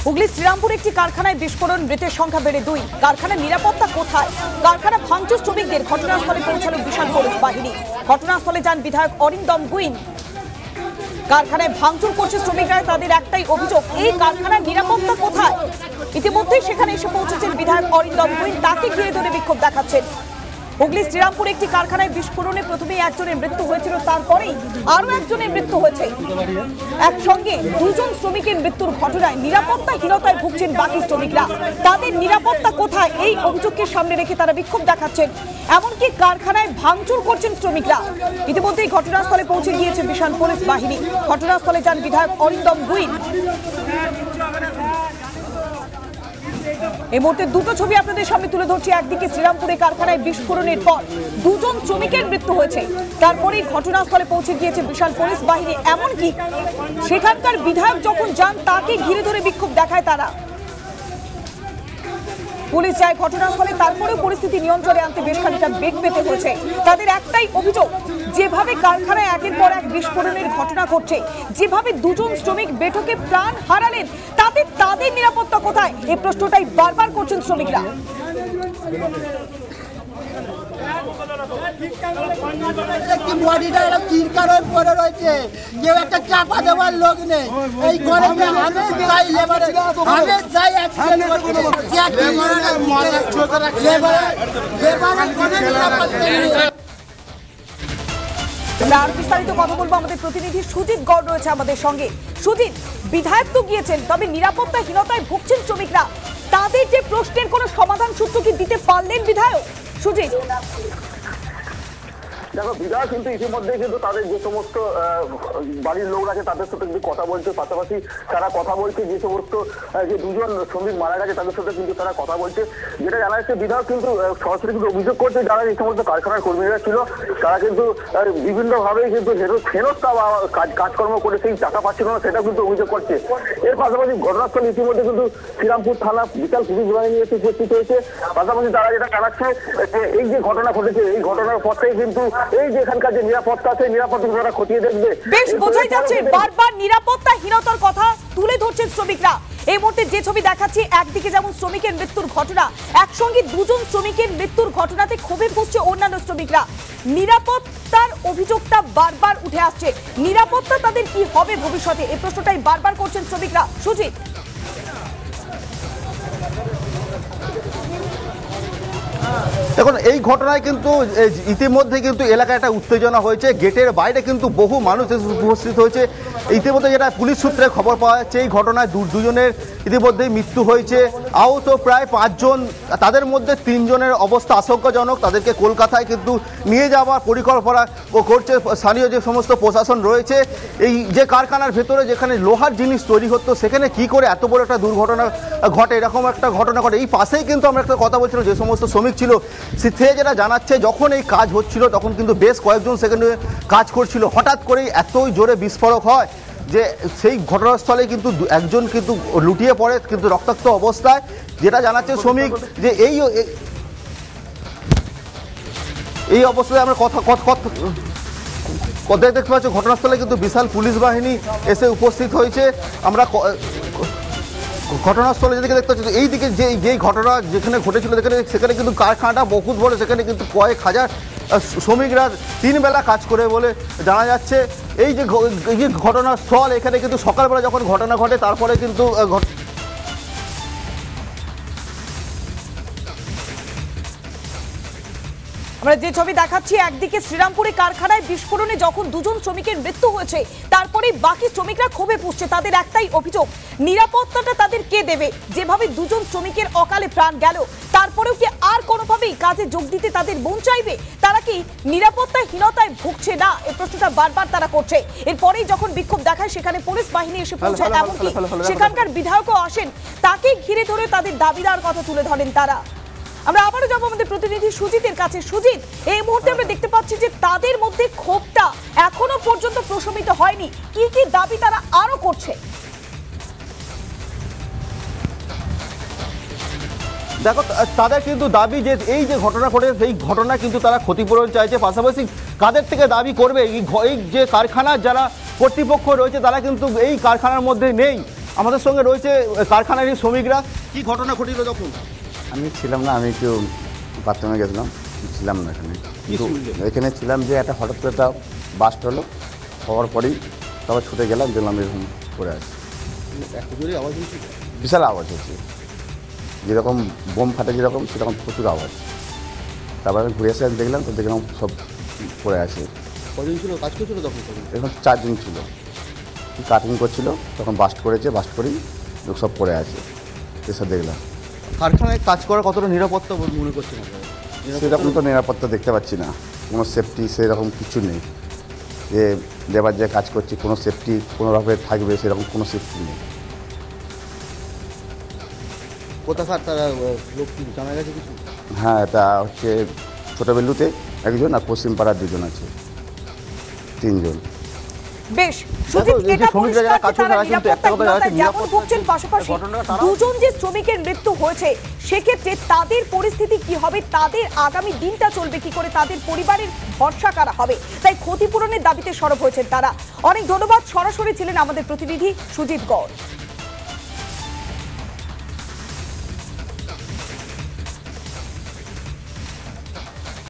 হুগলির শ্রীরামপুর একটি কারখানায় বিস্ফোরণ, মৃতের সংখ্যা বেড়ে 2। কারখানার নিরাপত্তা কোথায়? কারখানা ভাঙচুর শ্রমিকদের ঘটনাস্থলে পৌঁছালো বিশাল পুলিশ বাহিনী। ঘটনাস্থলে যান বিধায়ক অরিন্দম গুইন। কারখানায় ভাঙচুর করছে শ্রমিকরা, তাদের একটাই অভিযোগ, এই কারখানার নিরাপত্তা কোথায়? ইতিমধ্যেই সেখানে এসে পৌঁছেছেন বিধায়ক অরিন্দম গুইন, তাকে ঘিরে ধরে বিক্ষোভ দেখাচ্ছেন। হুগলি শ্রীরামপুর একটি কারখানায় বিস্ফোরণে প্রথমেই একজনের মৃত্যু হয়েছিল, তারপরেই আরো একজনের মৃত্যু হয়েছে। একসঙ্গে দুজন শ্রমিকের মৃত্যুর ঘটনায় নিরাপত্তাহীনতায় ভুগছেন বাকি শ্রমিকরা। তাদের নিরাপত্তা কোথায়, এই অভিযোগকে সামনে রেখে তারা বিক্ষোভ দেখাচ্ছেন। এমনকি কারখানায় ভাঙচুর করছেন শ্রমিকরা। ইতিমধ্যেই ঘটনাস্থলে পৌঁছে গিয়েছে বিশাল পুলিশ বাহিনী। ঘটনাস্থলে যান বিধায়ক অরিন্দম গুইন। এই মুহূর্তে দুটো ছবি আপনাদের সামনে তুলে ধরছি। একদিকে শ্রীরামপুরে কারখানায় বিস্ফোরণের পর দুজন শ্রমিকের মৃত্যু হয়েছে, তারপরেই ঘটনাস্থলে পৌঁছে গিয়েছে বিশাল পুলিশ বাহিনী। এমনকি সেখানকার বিধায়ক যখন যান, তাকে ঘিরে ধরে বিক্ষোভ দেখায় তারা। পুলিশ যায় ঘটনাস্থলে, তারপরেও পরিস্থিতি নিয়ন্ত্রণে আনতে বেশ খানিকটা বেগ পেতে হয়েছে। তাদের একটাই অভিযোগ, যেভাবে কারখানায় একের পর এক বিস্ফোরণের ঘটনা ঘটছে, যেভাবে দুজন শ্রমিক বেঠকে প্রাণ হারালেন, তাদের নিরাপত্তা কোথায়, এই প্রশ্নটাই বারবার করছেন শ্রমিকরা। কেউ একটা চাপা দেওয়ার লোক নেই। এই গরমে আমি যাই লেবারে, আমি যাই আর বিস্তারিত কথা বলবো, আমাদের প্রতিনিধি সুজিত গড় রয়েছে আমাদের সঙ্গে। সুজিত, বিধায়ক তো গিয়েছেন, তবে নিরাপত্তাহীনতায় ভুগছেন শ্রমিকরা, তাদের যে প্রশ্নের কোনো সমাধান সূত্র কি দিতে পারলেন বিধায়ক? সুজিত, দেখো, বিধায়ক কিন্তু ইতিমধ্যে কিন্তু তাদের যে সমস্ত বাড়ির লোক আছে তাদের সাথে কিন্তু কথা বলছে, পাশাপাশি তারা কথা বলছে যে সমস্ত যে দুজন শ্রমিক মারা গেছে তাদের সাথে কিন্তু তারা কথা বলছে। যেটা জানা যাচ্ছে, বিধায়ক কিন্তু সরাসরি কিন্তু অভিযোগ করছে যারা এই সমস্ত কারখানার কর্মীরা ছিল তারা কিন্তু বিভিন্নভাবেই কিন্তু হেনস্থা বা কাজকর্ম করে সেই টাকা পাচ্ছিল না, সেটা কিন্তু অভিযোগ করছে। এর পাশাপাশি ঘটনাস্থলে ইতিমধ্যে কিন্তু শ্রীরামপুর থানা বিশাল পুলিশ বাহিনী এসে উপস্থিত হয়েছে। পাশাপাশি তারা যেটা জানাচ্ছে যে এই যে ঘটনা ঘটেছে, এই ঘটনার পর থেকে কিন্তু এই যে এখানকার যে নিরাপত্তা আছে, নিরাপত্তা তারা খতিয়ে দেখবে। বেশ বোঝাই যাচ্ছে বারবার নিরাপত্তাহীনতার কথা তুলে ধরছেন শ্রমিকরা। এই মুহূর্তে যে ছবি দেখাচ্ছি, একদিকে যেমন শ্রমিকের মৃত্যুর ঘটনা, একসঙ্গে দুজন শ্রমিকের মৃত্যুর ঘটনাতে ক্ষোভে ফুঁসছে অন্যান্য শ্রমিকরা। নিরাপত্তার অভিযোগটা বারবার উঠে আসছে, নিরাপত্তা তাদের কি হবে ভবিষ্যতে, এই প্রশ্নটাই বারবার করছেন শ্রমিকরা। সুজিত, দেখুন, এই ঘটনায় কিন্তু ইতিমধ্যে কিন্তু এলাকায় একটা উত্তেজনা হয়েছে। গেটের বাইরে কিন্তু বহু মানুষ উপস্থিত হয়েছে। ইতিমধ্যে যেটা পুলিশ সূত্রে খবর পাওয়া যাচ্ছে, এই ঘটনায় দুজনের ইতিমধ্যেই মৃত্যু হয়েছে, আহত প্রায় 5 জন। তাদের মধ্যে 3 জনের অবস্থা আশঙ্কাজনক, তাদেরকে কলকাতায় কিন্তু নিয়ে যাওয়ার পরিকল্পনা করছে স্থানীয় যে সমস্ত প্রশাসন রয়েছে। এই যে কারখানার ভেতরে যেখানে লোহার জিনিস তৈরি হতো, সেখানে কি করে এত বড় একটা দুর্ঘটনা ঘটে, এরকম একটা ঘটনা ঘটে। এই পাশেই কিন্তু আমরা একটা কথা বলছিলাম, যে সমস্ত শ্রমিক ছিল সে যেটা জানাচ্ছে, যখন এই কাজ হচ্ছিল তখন কিন্তু বেশ কয়েকজন সেখানে কাজ করছিল, হঠাৎ করেই এতই জোরে বিস্ফোরক হয় যে সেই ঘটনাস্থলে কিন্তু একজন কিন্তু লুটিয়ে পড়ে, কিন্তু রক্তাক্ত অবস্থায়। যেটা জানাচ্ছে শ্রমিক, যে এই অবস্থায় আমরা কথা দেখতে পাচ্ছি, ঘটনাস্থলে কিন্তু বিশাল পুলিশ বাহিনী এসে উপস্থিত হয়েছে। আমরা ঘটনাস্থলে যেদিকে দেখতে পাচ্ছি, এইদিকে যেই ঘটনা যেখানে ঘটেছিল সেখানে কিন্তু কারখানাটা বহুত বড়, সেখানে কিন্তু কয়েক হাজার শ্রমিকরা 3 বেলা কাজ করে বলে জানা যাচ্ছে। এই যে ঘটনাস্থল, এখানে কিন্তু সকালবেলা যখন ঘটনা ঘটে, তারপরে কিন্তু আমরা যে ছবি দেখাচ্ছি, একদিকে শ্রীরামপুরে কারখানায় বিস্ফোরণে যখন দুজন শ্রমিকের মৃত্যু হয়েছে, তারপরে বাকি শ্রমিকরা ক্ষোভে ফুঁসছে। তাদের একটাই অভিযোগ, নিরাপত্তাটা তাদের কে দেবে? যেভাবে দুজন শ্রমিকের অকালে প্রাণ গেল, তারপরেও কি আর কোনোভাবেই কাজে যোগ দিতে তাদের মন চাইবে? তারা কি নিরাপত্তাহীনতায় ভুগছে না, এই প্রশ্নটা বারবার তারা করছে। এরপরেই যখন বিক্ষোভ দেখায়, সেখানে পুলিশ বাহিনী এসে পৌঁছায়, এমনকি সেখানকার বিধায়কও আসেন, তাকে ঘিরে ধরে তাদের দাবিদার কথা তুলে ধরেন তারা। আমরা আবারও যাবো আমাদের প্রতিনিধি সুজিতের কাছে। সুজিত, এই মুহূর্তে আমরা দেখতে পাচ্ছি যে তাদের মধ্যে ক্ষোভটা এখনো পর্যন্ত প্রশমিত হয়নি, কি কি দাবি তারা আরো করছে? দেখো, তাদের কিন্তু দাবি যে এই যে ঘটনা ঘটেছে, সেই ঘটনা কিন্তু তারা ক্ষতিপূরণ চাইছে। পাশাপাশি কাদের থেকে দাবি করবে, এই যে কারখানার যারা কর্তৃপক্ষ রয়েছে তারা কিন্তু এই কারখানার মধ্যে নেই। আমাদের সঙ্গে রয়েছে কারখানারই শ্রমিকরা। কি ঘটনা ঘটিল তখন? আমি ছিলাম না, আমি একটু বাথরুমে গেছিলাম, ছিলাম না এখানে। কিন্তু এখানে ছিলাম যে একটা হঠাৎ করে একটা বাস্ট হলো, হওয়ার পরেই তারপর ছুটে গেলাম, দেখলাম এরকম পড়ে আছে। বিশাল আওয়াজ হচ্ছে, যেরকম বোম ফাটে যেরকম সেরকম প্রচুর আওয়াজ। তারপর আমি ঘুরে এসে দেখলাম, তো দেখলাম সব পড়ে আছে। কজন ছিল কাজ করছিল তখন? এখন 4 জন ছিল, কাটিং করছিল, তখন বাস্ট করেছে, বাস্ট করেই লোক সব পড়ে আছে, এসব দেখলাম। কারখানায় কাজ করা কতটা নিরাপত্তা মনে করছেন? সেরকম তো নিরাপত্তা দেখতে পাচ্ছি না, কোনো সেফটি সেরকম কিছু নেই। যে লেবার যে কাজ করছে কোনো সেফটি কোনোভাবে থাকবে সেরকম কোনো সেফটি নেই। কোথাকার তারা লোক কি জানা গেছে কিছু? হ্যাঁ, এটা হচ্ছে ছোটোবেলুতে একজন আর পশ্চিমপাড়ার 2 জন আছে, 3 জন। বেশ সুজিত, এই যে এটা শ্রমিকরা যারা কাজ পরিষ্কার করে যে তারা তারা কিন্তু একটা কথা জানাচ্ছে, যেমন ভুগছেন, পাশাপাশি ঘটনাটা তারা- দুজন যে শ্রমিকের মৃত্যু হয়েছে সেক্ষেত্রে তাদের পরিস্থিতি কি হবে, তাদের আগামী দিনটা চলবে কি করে, তাদের পরিবারের ভরসা কারা হবে, তাই ক্ষতিপূরণের দাবিতে সরব হয়েছেন তারা। অনেক ধন্যবাদ। সরাসরি ছিলেন আমাদের প্রতিনিধি সুজিত গড়।